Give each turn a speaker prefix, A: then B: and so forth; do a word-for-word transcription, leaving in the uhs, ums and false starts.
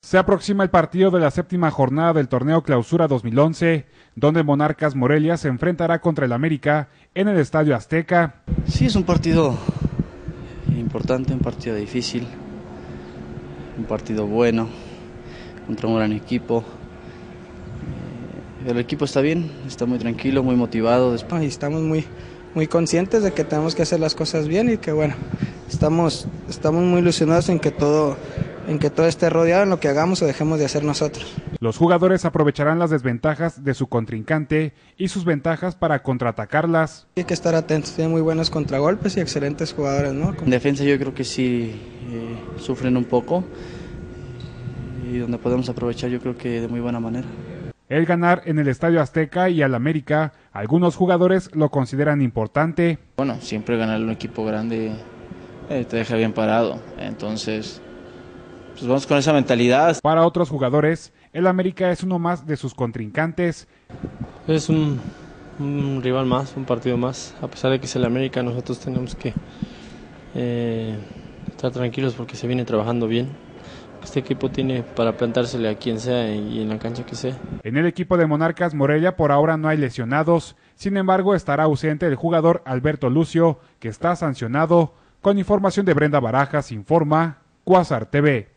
A: Se aproxima el partido de la séptima jornada del torneo Clausura dos mil once, donde Monarcas Morelia se enfrentará contra el América en el Estadio Azteca.
B: Sí, es un partido importante, un partido difícil, un partido bueno, contra un gran equipo. El equipo está bien, está muy tranquilo, muy motivado.
C: Y estamos muy, muy conscientes de que tenemos que hacer las cosas bien y que bueno, estamos, estamos muy ilusionados en que todo... en que todo esté rodeado en lo que hagamos o dejemos de hacer nosotros.
A: Los jugadores aprovecharán las desventajas de su contrincante y sus ventajas para contraatacarlas.
C: Hay que estar atentos, tienen muy buenos contragolpes y excelentes jugadores, ¿no?
B: En defensa yo creo que sí eh, sufren un poco y donde podemos aprovechar yo creo que de muy buena manera.
A: El ganar en el Estadio Azteca y al América, algunos jugadores lo consideran importante.
D: Bueno, siempre ganar un equipo grande eh, te deja bien parado, entonces... pues vamos con esa mentalidad.
A: Para otros jugadores, el América es uno más de sus contrincantes.
E: Es un, un rival más, un partido más. A pesar de que es el América, nosotros tenemos que eh, estar tranquilos porque se viene trabajando bien. Este equipo tiene para plantársele a quien sea y en la cancha que sea.
A: En el equipo de Monarcas Morelia por ahora no hay lesionados. Sin embargo, estará ausente el jugador Alberto Lucio, que está sancionado. Con información de Brenda Barajas, informa Cuásar T V.